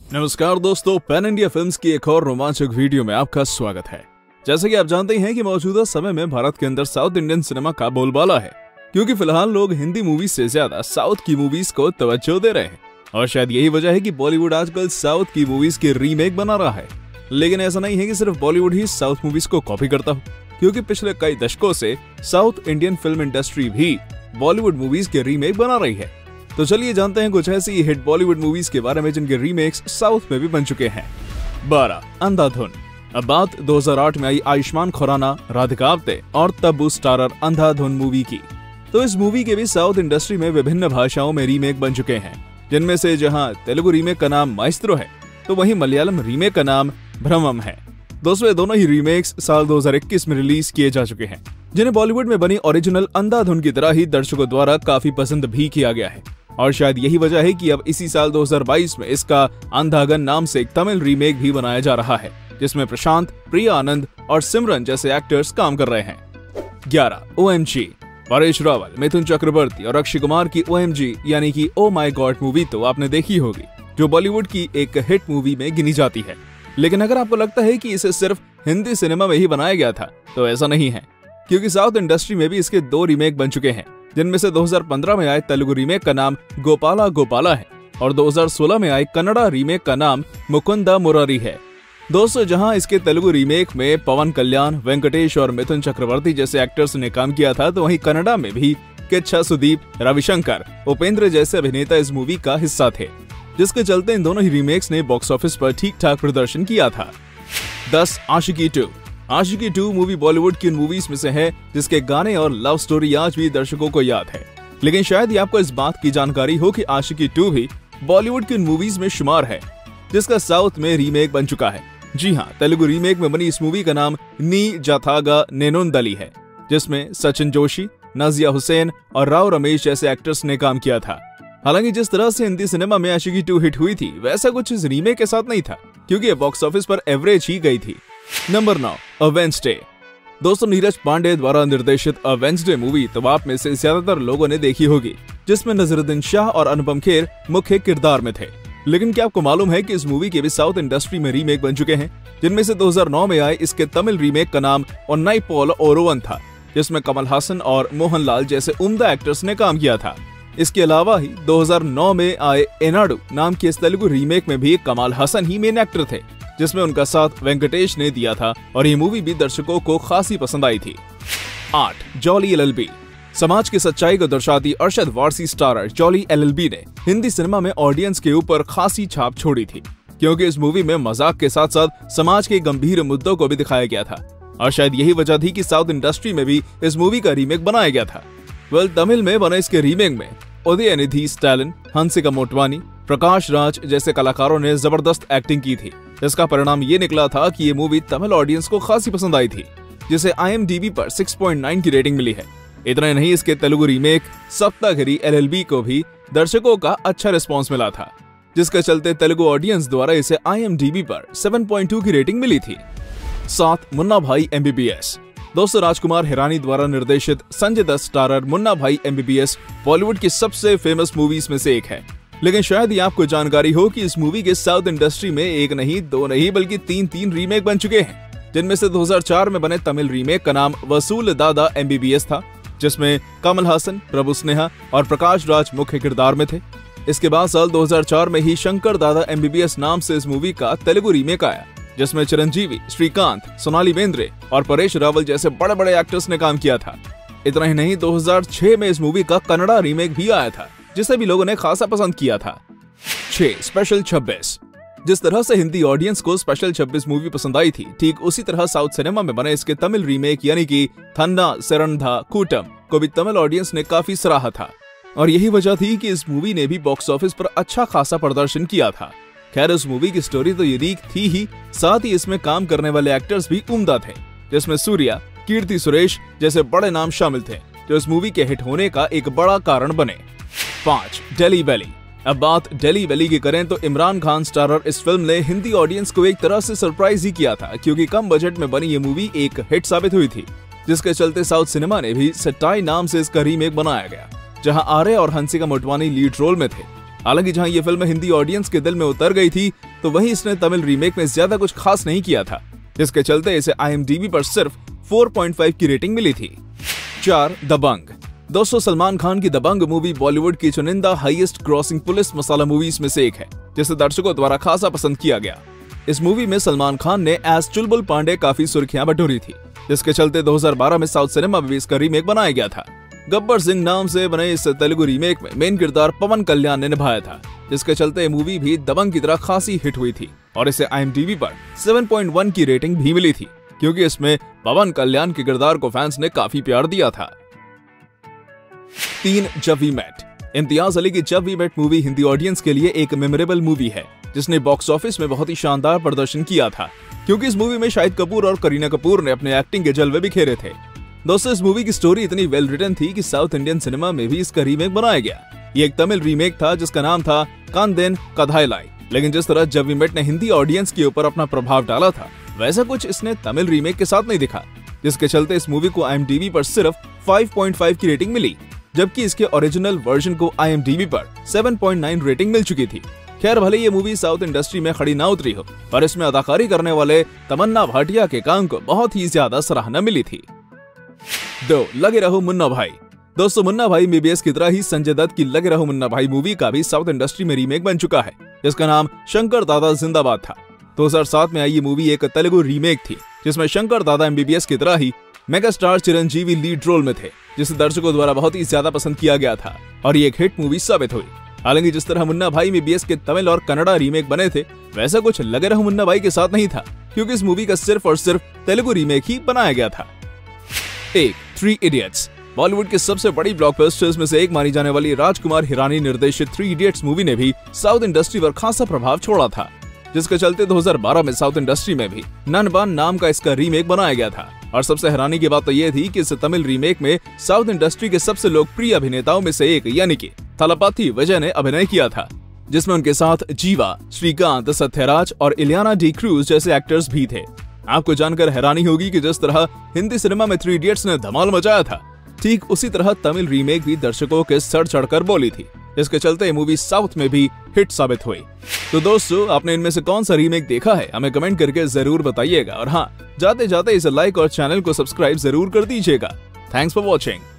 नमस्कार दोस्तों, pan India films की एक और रोमांचक वीडियो में आपका स्वागत है। जैसे कि आप जानते हैं कि मौजूदा समय में भारत के अंदर साउथ इंडियन सिनेमा का बोलबाला है, क्योंकि फिलहाल लोग हिंदी मूवीज से ज्यादा साउथ की मूवीज को तवज्जो दे रहे हैं। और शायद यही वजह है कि बॉलीवुड आजकल साउथ की मूवीज के रीमेक बना रहा है। लेकिन ऐसा नहीं है कि सिर्फ बॉलीवुड ही साउथ मूवीज को कॉपी करता हो, क्योंकि पिछले कई दशकों से साउथ इंडियन फिल्म इंडस्ट्री भी बॉलीवुड मूवीज के रीमेक बना रही है। तो चलिए जानते हैं कुछ ऐसी हिट बॉलीवुड मूवीज के बारे में जिनके रीमेक्स साउथ में भी बन चुके हैं। 12 अंधाधुन। अब बात 2008 में आई आयुष्मान खुराना, राधिका आप्टे और तब्बू स्टारर अंधाधुन मूवी की। तो इस मूवी के भी साउथ इंडस्ट्री में विभिन्न भाषाओं में रीमेक बन चुके हैं, जिनमें से जहां तेलुगु रीमेक का नाम माइस्त्रो है, तो वहीं मलयालम रीमेक का नाम भ्रमम है। दोस्तों, दोनों ही रीमेक्स साल 2021 में रिलीज किए जा चुके हैं, जिन्हें बॉलीवुड में बनी ओरिजिनल अंधाधुन की तरह ही दर्शकों द्वारा काफी पसंद भी किया गया है। और शायद यही वजह है कि अब इसी साल 2022 में इसका अंधागन नाम से एक तमिल रीमेक भी बनाया जा रहा है, जिसमें प्रशांत, प्रिया आनंद और सिमरन जैसे एक्टर्स काम कर रहे हैं। 11 OMG। परेश रावल, मिथुन चक्रवर्ती और अक्षय कुमार की OMG यानी कि ओ माय गॉड मूवी तो आपने देखी होगी, जो बॉलीवुड की एक हिट मूवी में गिनी जाती है। लेकिन अगर आपको लगता है कि इसे सिर्फ हिंदी सिनेमा में ही बनाया गया था, तो ऐसा नहीं है, क्योंकि साउथ इंडस्ट्री में भी इसके 2 रीमेक बन चुके हैं, जिनमें से 2015 में आए तेलुगु रीमेक का नाम गोपाला गोपाला है और 2016 में आए कन्नड़ा रीमेक का नाम मुकुंदा मुरारी है। दोस्तों, जहां इसके तेलुगु रीमेक में पवन कल्याण, वेंकटेश और मिथुन चक्रवर्ती जैसे एक्टर्स ने काम किया था, तो वहीं कन्नड़ा में भी किच्छा सुदीप, रविशंकर, उपेंद्र जैसे अभिनेता इस मूवी का हिस्सा थे, जिसके चलते इन दोनों ही रीमेक्स ने बॉक्स ऑफिस पर ठीक ठाक प्रदर्शन किया था। 10 आशिकी 2। आशिकी 2 मूवी बॉलीवुड की उन मूवीज में से है जिसके गाने और लव स्टोरी आज भी दर्शकों को याद है। लेकिन शायद ही आपको इस बात की जानकारी हो कि आशिकी 2 भी बॉलीवुड की उन मूवीज में शुमार है जिसका साउथ में रीमेक बन चुका है। जी हाँ, तेलुगु रीमेक में बनी इस मूवी का नाम नी जाथागा नेनोंदली है, जिसमें सचिन जोशी, नाजिया हुसैन और राव रमेश जैसे एक्टर्स ने काम किया था। हालांकि जिस तरह से हिंदी सिनेमा में आशिकी 2 हिट हुई थी, वैसा कुछ इस रीमेक के साथ नहीं था, क्योंकि ये बॉक्स ऑफिस पर एवरेज ही गई थी। Number 9 a Wednesday. दोस्तों, नीरज पांडे द्वारा निर्देशित अ वेडनेसडे मूवी तो आप में से ज्यादातर लोगों ने देखी होगी, जिसमें नजरुद्दीन शाह और अनुपम खेर मुख्य किरदार में थे। लेकिन क्या आपको मालूम है कि इस मूवी के भी साउथ इंडस्ट्री में रीमेक बन चुके हैं, जिनमें से 2009 में आए इसके तमिल रीमेक का नाम ओन्नाई पोल ओरोवन था, जिसमें कमल हासन और मोहनलाल जैसे उम्दा एक्टर्स ने काम किया था। इसके अलावा ही 2009 में आए एनाडू नाम के इस तेलुगु रीमेक में भी कमल हासन ही मेन एक्टर थे, जिसमें उनका साथ वेंकटेश ने दिया था, और ये मूवी भी दर्शकों को खासी पसंद आई थी। 8 जॉली LLB। समाज की सच्चाई को दर्शाती Arshad Warsi starrer Jolly LLB ने हिंदी सिनेमा में ऑडियंस के ऊपर खासी छाप छोड़ी थी, क्योंकि इस मूवी में मजाक के साथ साथ समाज के गंभीर मुद्दों को भी दिखाया गया था। और शायद यही वजह थी कि साउथ इंडस्ट्री में भी इस मूवी का रीमेक बनाया गया था। तमिल में बने इसके रीमेक में उदयनिधि स्टालिन, हंसिका मोटवानी, प्रकाश राज जैसे कलाकारों ने जबरदस्त एक्टिंग की थी। इसका परिणाम ये निकला था कि ये मूवी तमिल ऑडियंस को खासी पसंद आई थी, जिसे IMDb पर 6.9 की रेटिंग मिली है। इतना ही नहीं, इसके तेलुगु रीमेक सप्तागिरी LLB को भी दर्शकों का अच्छा रिस्पांस मिला था, जिसके चलते तेलुगु ऑडियंस द्वारा इसे IMDb पर 7.2 की रेटिंग मिली थी। 7 मुन्ना भाई MBBS। दोस्तों, राजकुमार हिरानी द्वारा निर्देशित संजय दत्त स्टारर मुन्ना भाई MBBS बॉलीवुड की सबसे फेमस मूवीज में से एक है। लेकिन शायद ही आपको जानकारी हो कि इस मूवी के साउथ इंडस्ट्री में एक नहीं, 2 नहीं, बल्कि 3 रीमेक बन चुके हैं, जिनमें से 2004 में बने तमिल रीमेक का नाम वसूल दादा MBBS था, जिसमें कमल हासन, प्रभु स्नेहा और प्रकाश राज मुख्य किरदार में थे। इसके बाद साल 2004 में ही शंकर दादा MBBS नाम से इस मूवी का तेलुगु रीमेक आया, जिसमें चिरंजीवी, श्रीकांत, सोनाली बेंद्रे और परेश रावल जैसे बड़े बड़े एक्टर्स ने काम किया था। इतना ही नहीं, 2006 में इस मूवी का कन्नड़ा रीमेक भी आया था, जिसे भी लोगों ने खासा पसंद किया था। 6 स्पेशल 26। जिस तरह से हिंदी ऑडियंस को स्पेशल 26 मूवी पसंद आई थी, ठीक उसी तरह साउथ सिनेमा में बने इसके तमिल रीमेक यानी कि थन्ना सिरंधा कूटम को भी तमिल ऑडियंस ने काफी सराहा था। और यही वजह थी कि इस मूवी ने भी बॉक्स ऑफिस पर अच्छा खासा प्रदर्शन किया था। खैर, उस मूवी की स्टोरी तो यूनिक थी ही, साथ ही इसमें काम करने वाले एक्टर्स भी उम्दा थे, जिसमें सूर्या, कीर्ति सुरेश जैसे बड़े नाम शामिल थे, जो इस मूवी के हिट होने का एक बड़ा कारण बने। 5 दिल्ली वैली। अब बात दिल्ली वैली की करें तो इमरान खान स्टारर इस फिल्म ने हिंदी ऑडियंस को एक तरह से सरप्राइज ही किया था, क्योंकि कम बजट में बनी ये मूवी एक हिट साबित हुई थी, जिसके चलते साउथ सिनेमा ने भी सट्टाई नाम से इसका रीमेक बनाया गया, जहां आर्य और हंसिका मोटवानी लीड रोल में थे। हालांकि जहां ये फिल्म हिंदी ऑडियंस के दिल में उतर गई थी, तो वहीं इसने तमिल रीमेक में ज्यादा कुछ खास नहीं किया था, जिसके चलते इसे IMDb पर सिर्फ 4.5 की रेटिंग मिली थी। 4. दबंग। दोस्तों, सलमान खान की दबंग मूवी बॉलीवुड की चुनिंदा highest grossing police masala movies में से एक है, जिसे दर्शकों द्वारा खासा पसंद किया गया। इस मूवी में सलमान खान ने एज चुलबुल पांडे काफी सुर्खियां बटोरी थी, जिसके चलते 2012 में साउथ सिनेमा में भी इसका रीमेक बनाया गया था। गब्बर सिंह नाम से बने इस तेलुगु रीमेक में मेन किरदार पवन कल्याण ने निभाया था, जिसके चलते मूवी भी दबंग की तरह खासी हिट हुई थी और इसे IMDb पर 7.1 की रेटिंग भी मिली थी, क्योंकि इसमें पवन कल्याण के किरदार को फैंस ने काफी प्यार दिया था। 3. जब वी मेट। इम्तियाज अली की Jab We Met movie Hindi audience के लिए एक मेमोरेबल मूवी है, जिसने बॉक्स ऑफिस में बहुत ही शानदार प्रदर्शन किया था, क्योंकि इस मूवी में शाहिद कपूर और करीना कपूर ने अपने एक्टिंग के जलवे बिखेरे थे। दोस्तों, इस मूवी की स्टोरी इतनी वेल रिटन थी कि साउथ इंडियन सिनेमा में भी इसका रीमेक बनाया गया। ये एक तमिल रीमेक था जिसका नाम था कांदेन कथाइलाई, लेकिन जिस तरह जब वी मेट ने हिंदी ऑडियंस के ऊपर अपना प्रभाव डाला था, वैसा कुछ इसने तमिल रीमेक के साथ नहीं दिखा, जिसके चलते इस मूवी को IMDb पर सिर्फ 5.5 की रेटिंग मिली, जबकि इसके ओरिजिनल वर्जन को IMDb पर 7.9 रेटिंग मिल चुकी थी। खैर, भले ये मूवी साउथ इंडस्ट्री में खड़ी ना उतरी हो, पर इसमें अदाकारी करने वाले तमन्ना भाटिया के काम को बहुत ही ज्यादा सराहना मिली थी। 2. लगे रहो मुन्ना भाई। दोस्तों, मुन्ना भाई MBBS की तरह ही संजय दत्त की लगे रहो मुन्ना भाई मूवी का भी साउथ इंडस्ट्री में रीमेक बन चुका है, जिसका नाम शंकर दादा जिंदाबाद था। 2007 में आई ये मूवी एक तेलुगु रीमेक थी, जिसमें शंकर दादा MBBS की तरह ही mega star Chiranjeevi lead role में थे, जिसे दर्शकों द्वारा बहुत ही ज्यादा पसंद किया गया था और ये एक हिट मूवी साबित हुई। हालांकि जिस तरह मुन्ना भाई MBBS के तमिल और कन्नड़ा रीमेक बने थे, वैसा कुछ लगे रहो मुन्ना भाई के साथ नहीं था, क्योंकि इस मूवी का सिर्फ और सिर्फ तेलुगु रीमेक ही बनाया गया था। 1. 3 इडियट्स। बॉलीवुड की सबसे बड़ी ब्लॉकबस्टर्स में से एक मानी जाने वाली राजकुमार हिरानी निर्देशित 3 इडियट्स मूवी ने भी साउथ इंडस्ट्री पर खासा प्रभाव छोड़ा था, जिसके चलते 2012 में साउथ इंडस्ट्री में भी ननबान नाम का इसका रीमेक बनाया गया था। और सबसे हैरानी की बात तो यह थी कि इस तमिल रीमेक में साउथ इंडस्ट्री के सबसे लोकप्रिय अभिनेताओं में से एक यानी कि थलपति विजय ने अभिनय किया था, जिसमें उनके साथ जीवा, श्रीकांत, सत्यराज और इलियाना डी क्रूज जैसे एक्टर्स भी थे। आपको जानकर हैरानी होगी कि जिस तरह हिंदी सिनेमा में 3 इडियट्स ने धमाल मचाया था, ठीक उसी तरह तमिल रीमेक भी दर्शकों के सर चढ़कर बोली थी, इसके चलते ये मूवी साउथ में भी हिट साबित हुई। तो दोस्तों, आपने इनमें से कौन सा रीमेक देखा है, हमें कमेंट करके जरूर बताइएगा। और हाँ, जाते जाते इसे लाइक और चैनल को सब्सक्राइब जरूर कर दीजिएगा। Thanks for watching.